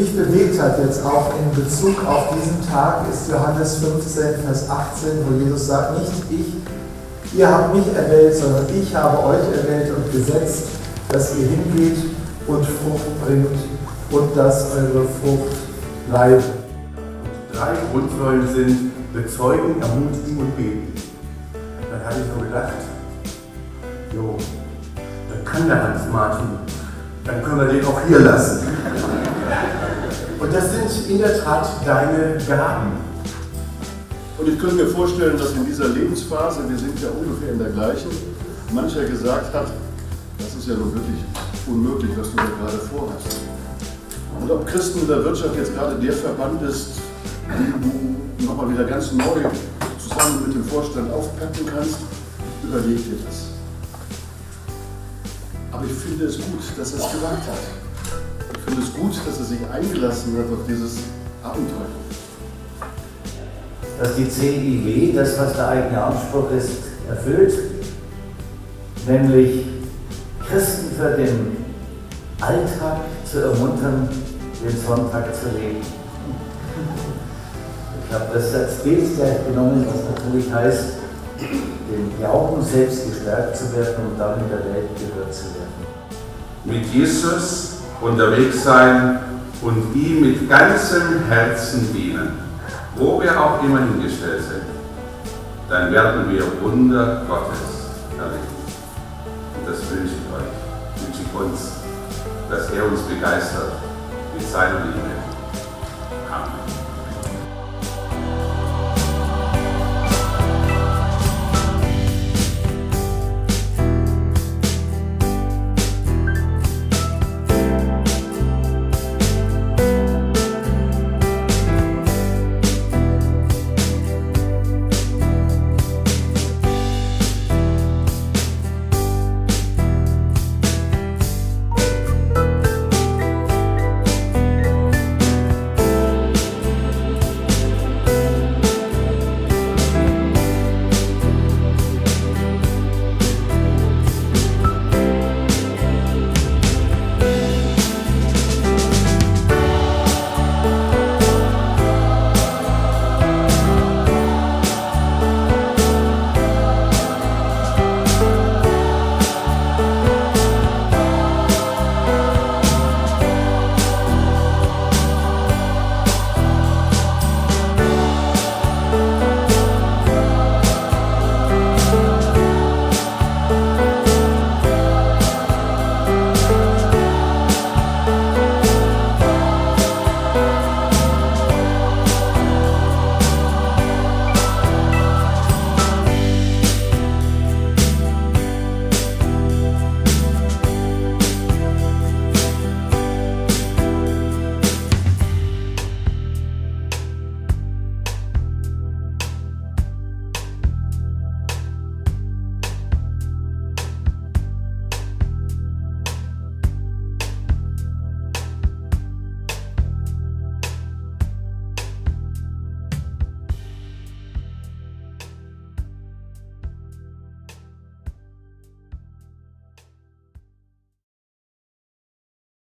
mich bewegt hat, jetzt auch in Bezug auf diesen Tag, ist Johannes 15, Vers 18, wo Jesus sagt, nicht ich, ihr habt mich erwählt, sondern ich habe euch erwählt und gesetzt, dass ihr hingeht und Frucht bringt und dass eure Frucht bleibt. 3 Grundsäulen sind bezeugen, ermutigen und beten. Dann habe ich so gedacht, jo, dann kann der Hans-Martin, dann können wir den auch hier lassen. Und das sind in der Tat deine Gaben. Und ich könnte mir vorstellen, dass in dieser Lebensphase, wir sind ja ungefähr in der gleichen, mancher gesagt hat, das ist ja nun wirklich unmöglich, was du da gerade vorhast. Und ob Christen in der Wirtschaft jetzt gerade der Verband ist, den du nochmal wieder ganz neu zusammen mit dem Vorstand aufpeppen kannst, überleg dir das. Aber ich finde es gut, dass er es gewagt hat. Ich finde es gut, dass er sich eingelassen hat auf dieses Abenteuer. Dass die CIW das, was der eigene Anspruch ist, erfüllt, nämlich Christen für den Alltag zu ermuntern, den Sonntag zu leben. Ich habe das als Bild gleich genommen, was natürlich heißt, den Glauben selbst gestärkt zu werden und dann in der Welt gehört zu werden. Mit Jesus unterwegs sein und ihm mit ganzem Herzen dienen, wo wir auch immer hingestellt sind, dann werden wir Wunder Gottes erleben. Und das wünsche ich euch, wünsche ich uns, dass er uns begeistert mit seiner Liebe. Amen.